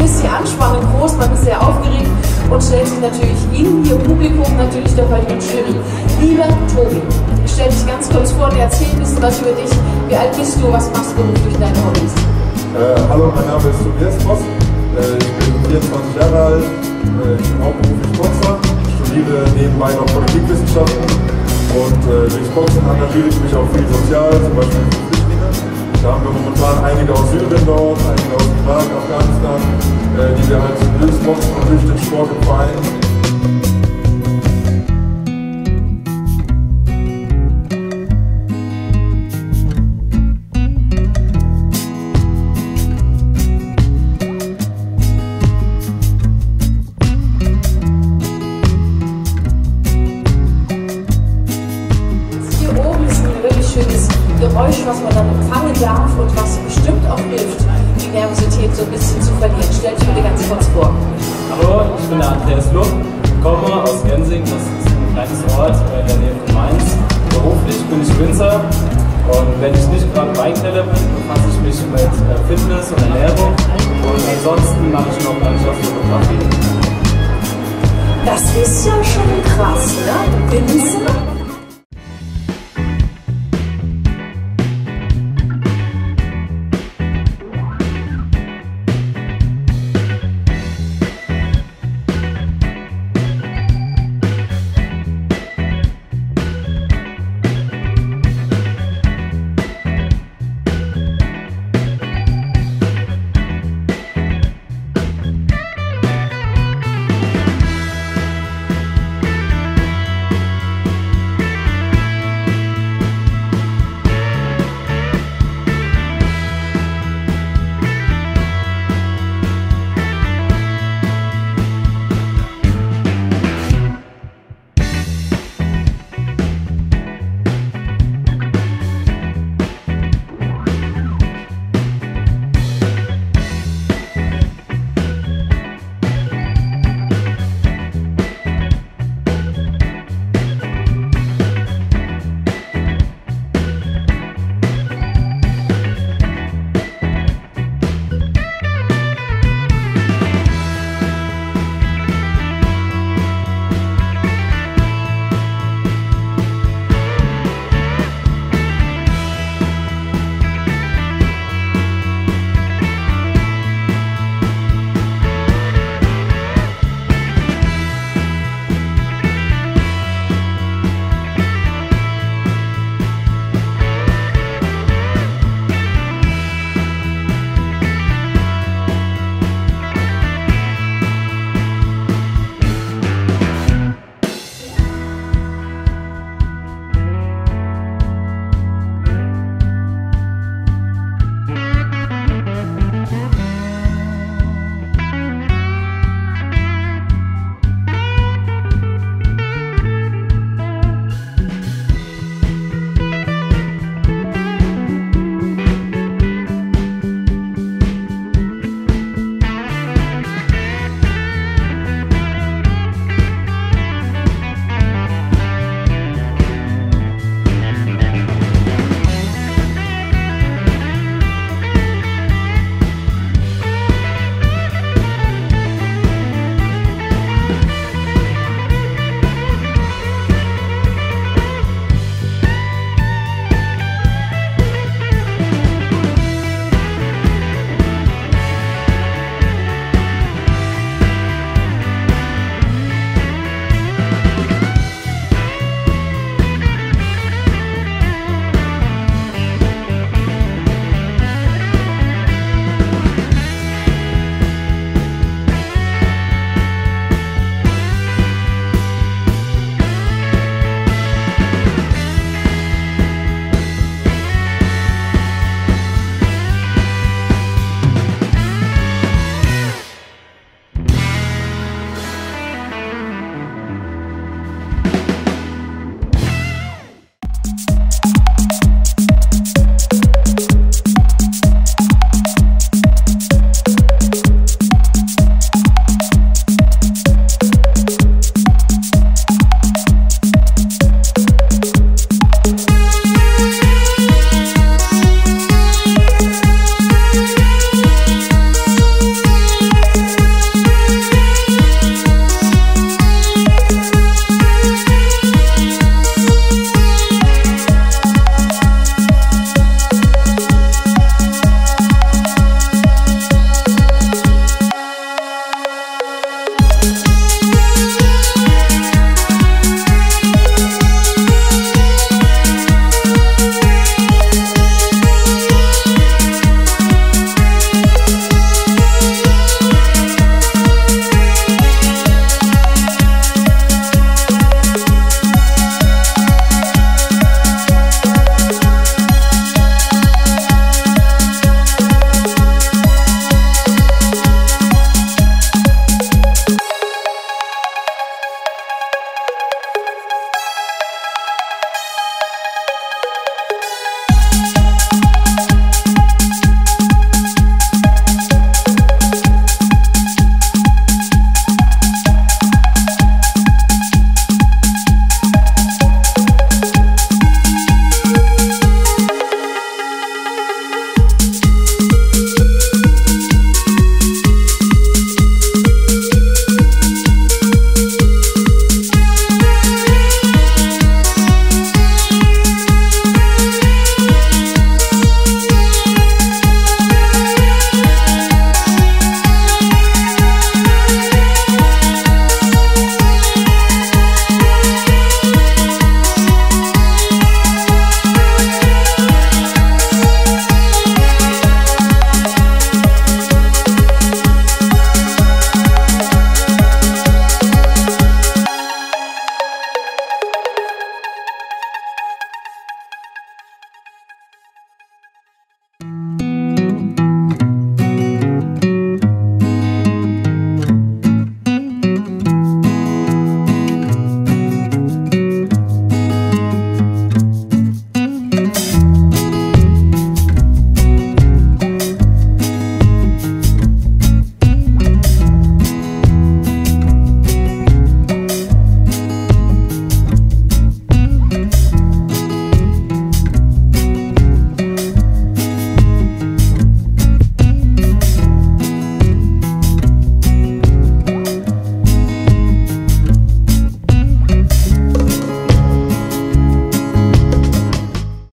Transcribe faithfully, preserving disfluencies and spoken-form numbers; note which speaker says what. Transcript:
Speaker 1: ist die Anspannung groß, man ist sehr aufgeregt und stellt sich natürlich Ihnen hier im Publikum, natürlich der heutigen Jury. Lieber Tobi, stell dich ganz kurz vor und erzähl ein bisschen was über dich. Wie alt bist du, was machst du beruflich deine Hobbys?
Speaker 2: Äh, hallo, mein Name ist Tobias Voss, äh, ich bin vierundzwanzig Jahre alt, äh, ich bin hauptberuflich Boxer, studiere nebenbei noch Politikwissenschaften und äh, durchs Boxen engagiere ich mich auch viel sozial, zum Beispiel für Flüchtlinge. Da haben wir momentan einige aus Syrien dort, einige aus Irak, Afghanistan, äh, die wir halt durchs Boxen und durch den Sport im Verein.
Speaker 1: Geräusch, was man dann empfangen darf und was bestimmt auch hilft, die Nervosität so ein bisschen zu verlieren. Stell dich bitte ganz kurz vor.
Speaker 3: Hallo, ich bin der Andreas Lupp, komme aus Gensing, das ist ein kleines Ort in der Nähe von Mainz. Beruflich bin ich Winzer und wenn ich nicht gerade Weinkeller bin, befasse ich mich mit Fitness und Ernährung und ansonsten mache ich noch Landschaftsfotografie.
Speaker 1: Das ist ja schon krass, ne? Winzer?